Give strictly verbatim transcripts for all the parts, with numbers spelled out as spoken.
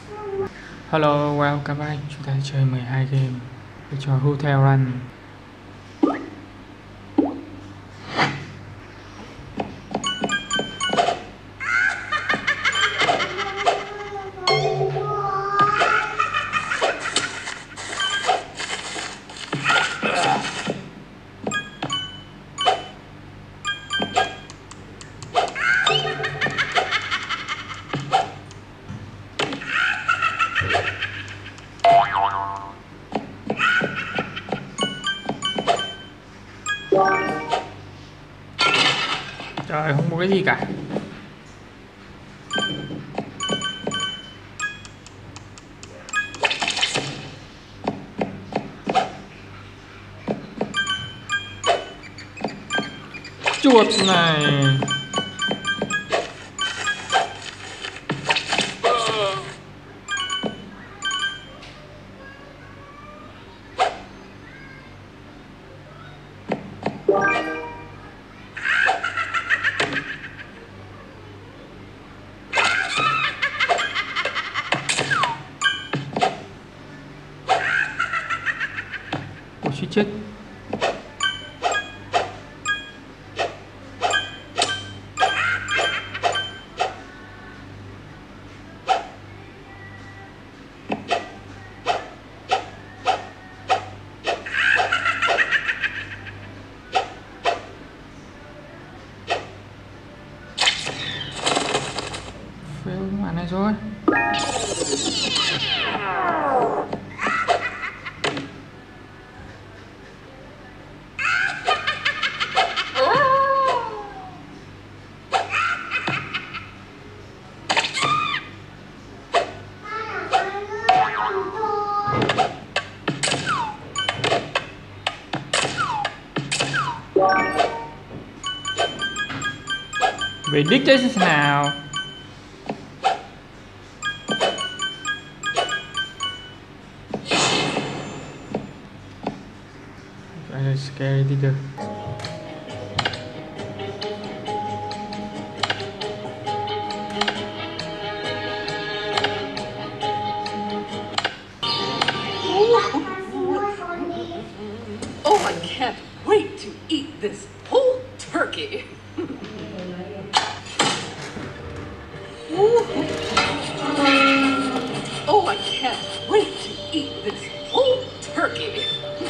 Hello, welcome back. Chúng ta chơi mười hai game cái trò Hotel Run. Trời, không có cái gì cả. Chuột này. Ủa suýt chết. Fail màn này rồi. Về đích chứ nào. Scary tiga. Oh, I can't wait to eat this whole turkey. Oh, I can't wait to eat this whole turkey.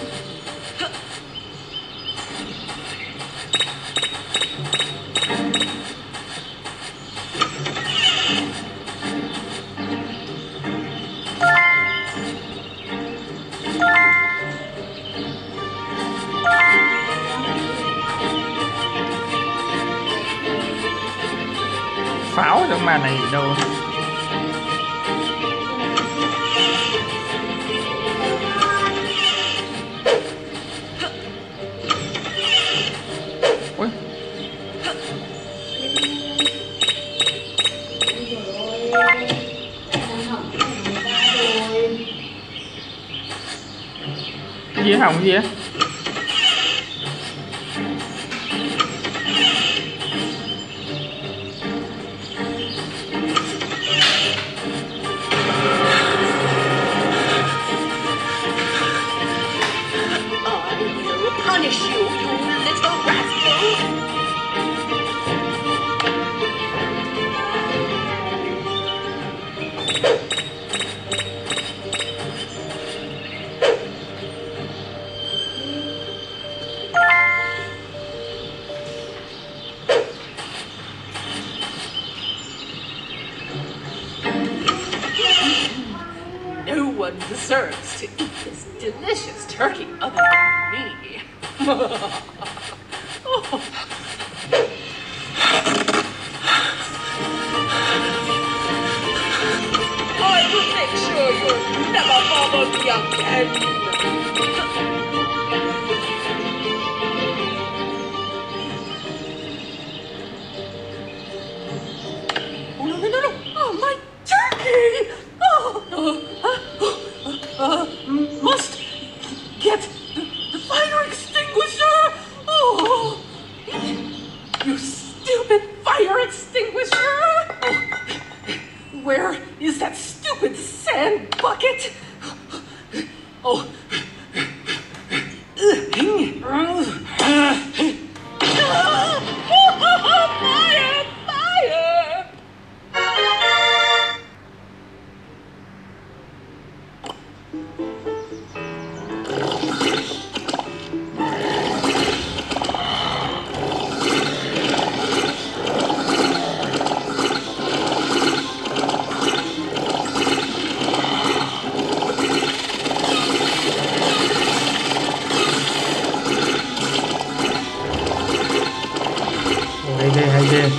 Pháo trong màn này đâu. Ui. Cái gì hỏng gì á? Punish you, you little rascal! No one deserves to eat this delicious turkey other than me. Oh. I will make sure you're never followed me again. Oh no no no no! Oh my turkey! Oh, uh, uh, uh, must get the, the fire extinguisher! Oh, you stupid fire extinguisher! Oh, where is that stupid stupid sand bucket! Oh. Fire! Fire! Hay ghê, hay ghê.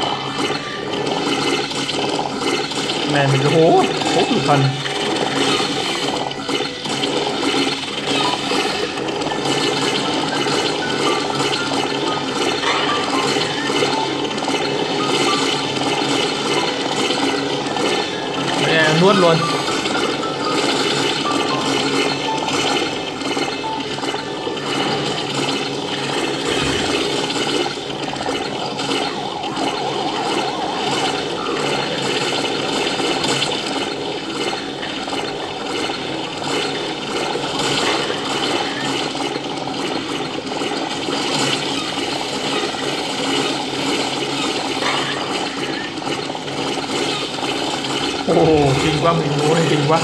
Này mình cái hố, hố tử thần. Đây, nuốt luôn. Ồ, oh, kinh quá, mình hố này kinh quá.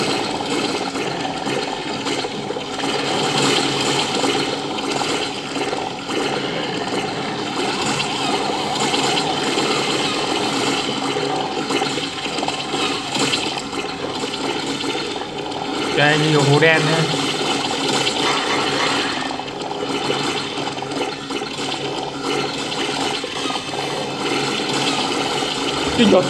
Đây, nhiều hố đen nữa. Kinh rồi.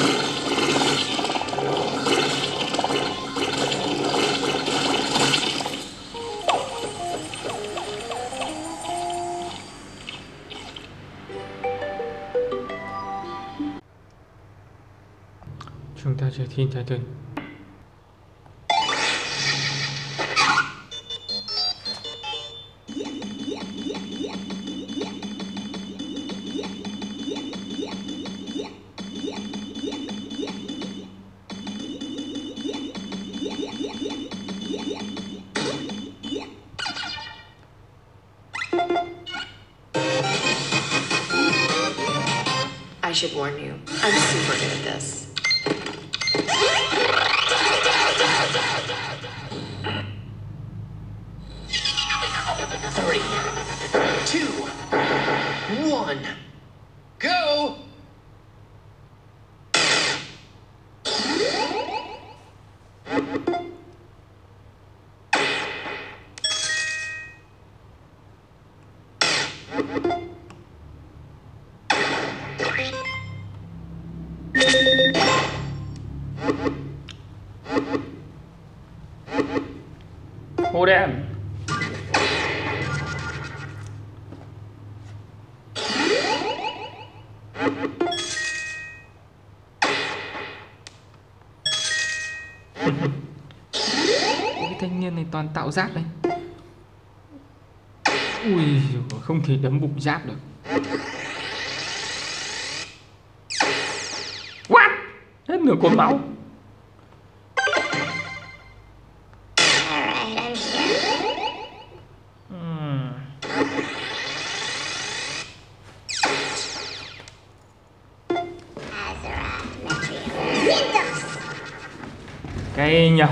Chúng ta trở thiên thái tử. I should warn you, I'm super good at this. Three, two, one, go! Hố đen. Cái thanh niên này toàn tạo giáp đấy. Ui, không thể đấm bụng giáp được. What? Hết nửa cột máu. Cái nhỉ.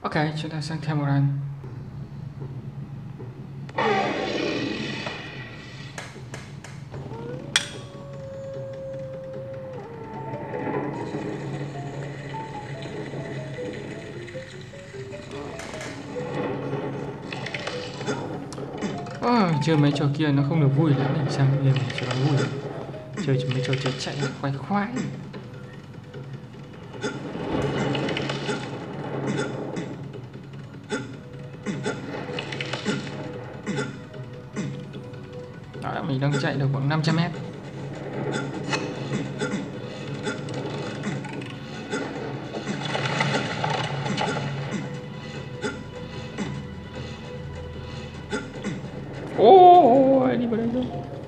Ok, chúng ta sang thêm một lần. Oh, chơi mấy trò kia nó không được vui lắm, mình sang game này cho nó vui. Chơi mấy trò chơi chạy khoái khoái. Đó, mình đang chạy được khoảng năm trăm mét. Ô, đi vào đây rồi.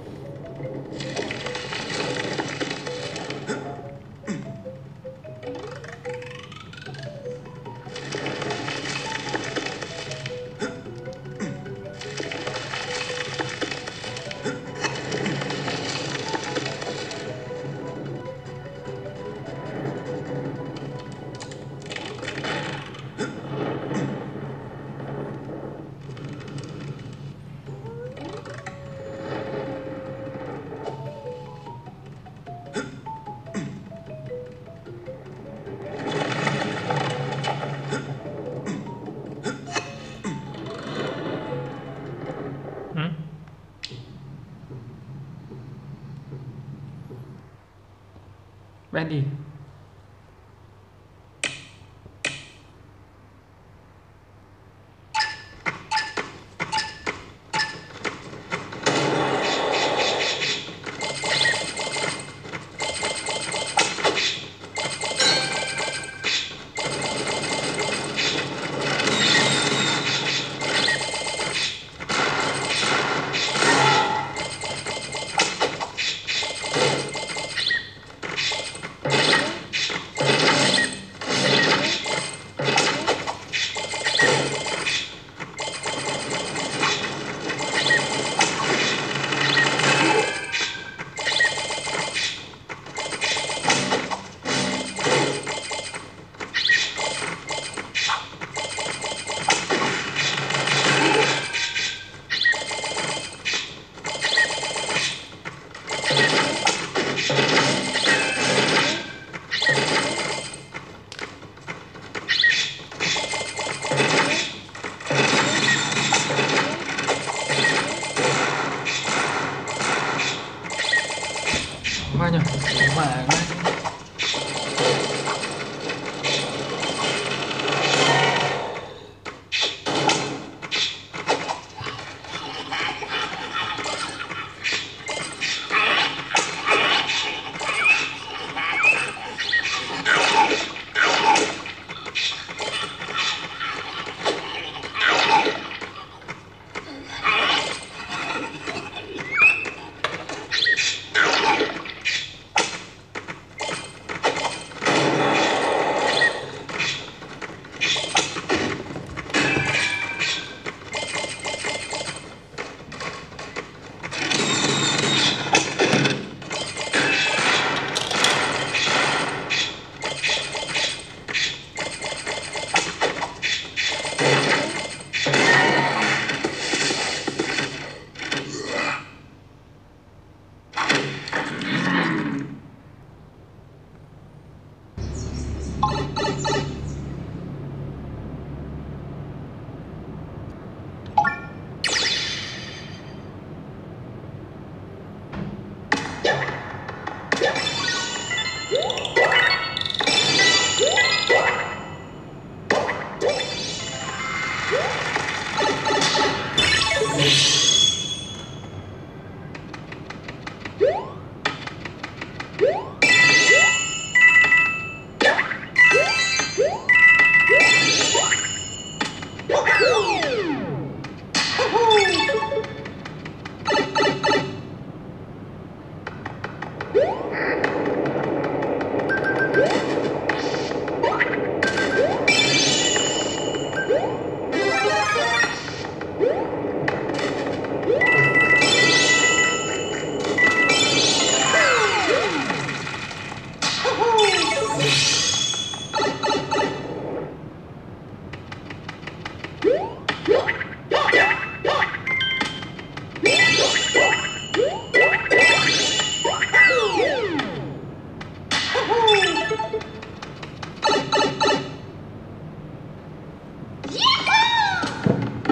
Bendy.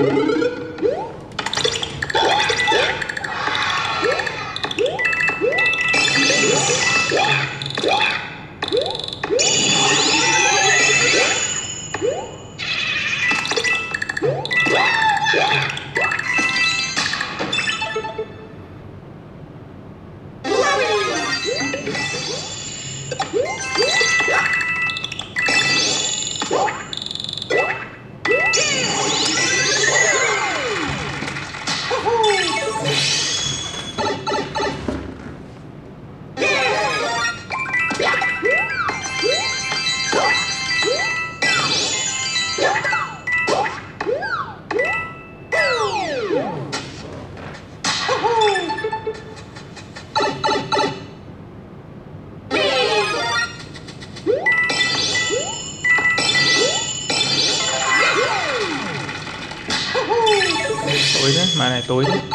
Tối đấy, mà này tối đấy.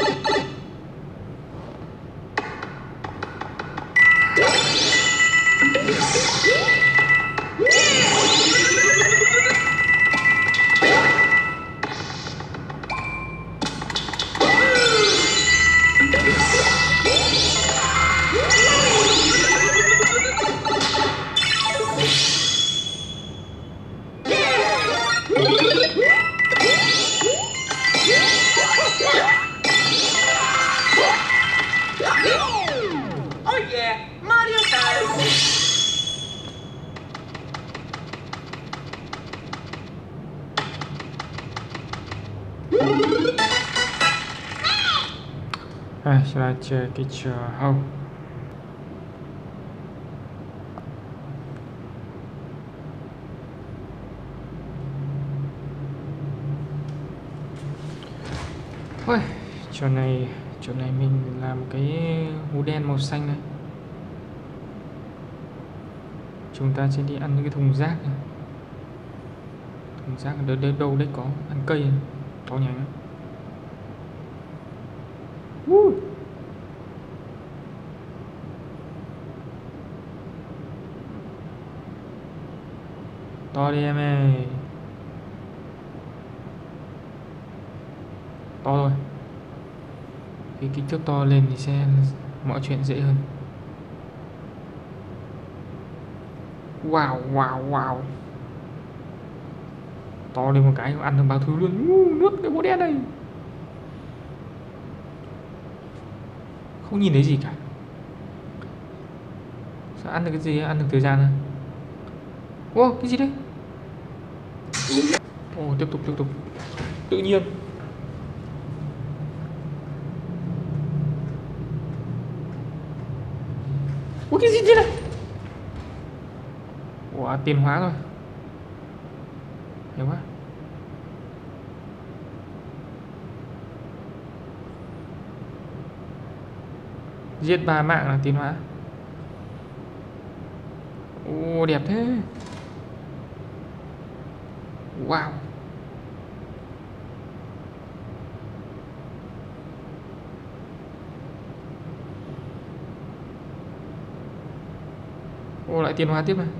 Oh yeah, Mario time! À, sẽ là chơi cái trò hâu. Ôi, chỗ này chỗ này mình làm cái hú đen màu xanh này. Chúng ta sẽ đi ăn những cái thùng rác này. Thùng rác ở đâu, đâu đấy có ăn cây này. To nhánh lắm. Uh. To đi em ơi. To rồi. Cái kích thước to lên thì sẽ mọi chuyện dễ hơn. Wow wow wow. To lên một cái ăn được bao thứ luôn. Uh, nước cái bố đen này. Không nhìn thấy gì cả. Sao ăn được cái gì? Ăn được thời gian à? Ô, cái gì đấy? Ồ, tiếp tục tiếp tục. Tự nhiên. Ủa, cái gì thế này? Ủa, tiến hóa rồi. Hiểu quá. Giết ba mạng là tiến hóa. Ồ, đẹp thế. Wow. Ồ, lại tiến hóa tiếp này.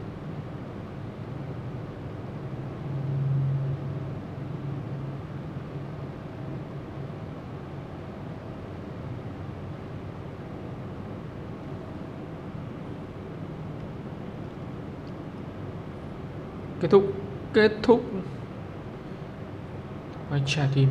Kết thúc. Kết thúc. Quay trả tim.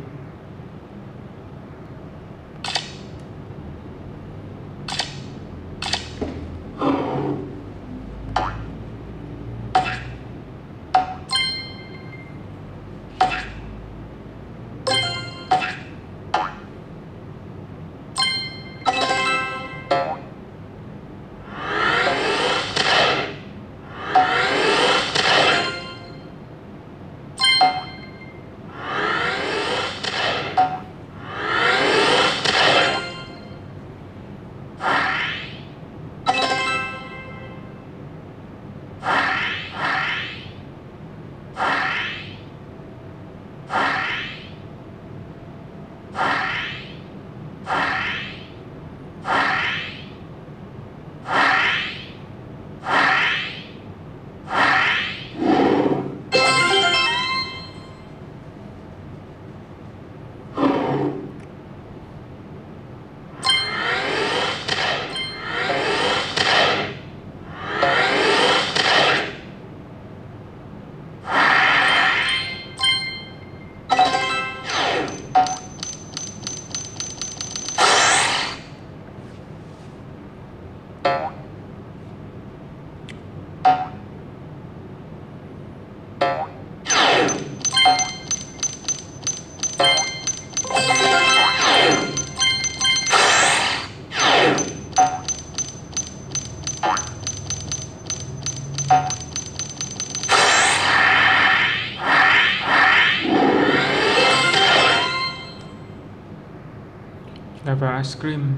Forever Ice Cream.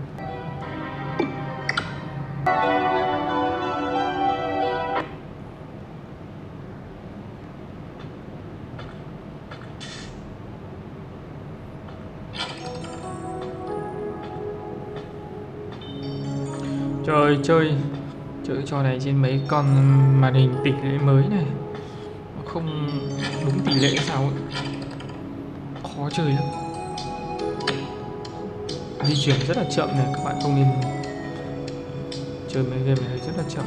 Trời, chơi chơi trò này trên mấy con màn hình tỷ lệ mới này nó không đúng tỷ lệ sao ấy. Khó chơi lắm, di chuyển rất là chậm này, các bạn không nên chơi mấy game này rất là chậm.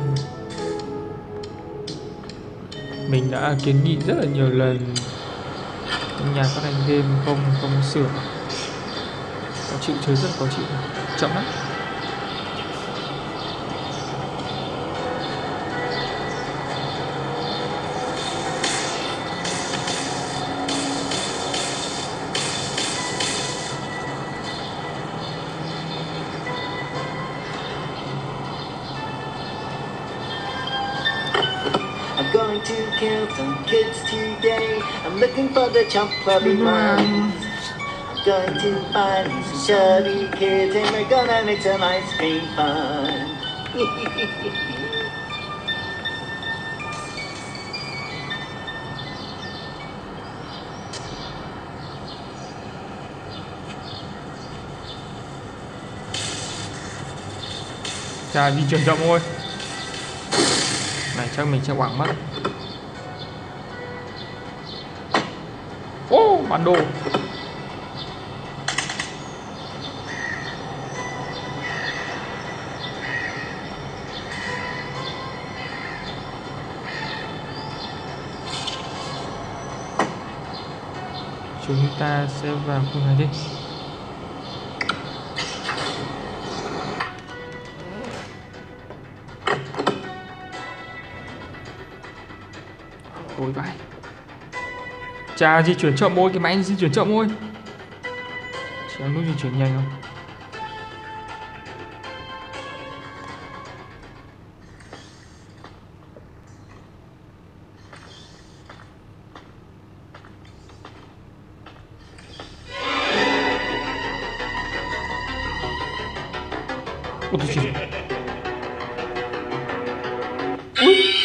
Mình đã kiến nghị rất là nhiều lần nhà phát hành game không không sửa, khó chịu, chơi rất khó chịu, chậm lắm. I'm going to kill some kids today. I'm looking for the chump clubby ones. I'm going to find some chubby kids and we're gonna make some ice cream fun. Chà, di chuyển chậm thôi. Này chắc mình sẽ quảng mất. Ô, oh, bản đồ. Chúng ta sẽ vào khu này đi. Ôi vãi. Chà, di chuyển chậm môi, cái máy di chuyển chậm môi. Chỉ nút di chuyển nhanh không? Ôi, tôi chỉ... Ui.